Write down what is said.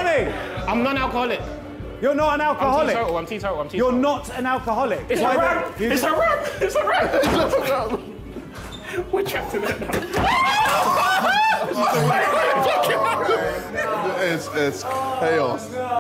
Danny! I'm non-alcoholic. You're not an alcoholic. I'm teetotal. You're not an alcoholic. It's a rap. It's a rap. It's a rap. We're trapped in it now. It's chaos.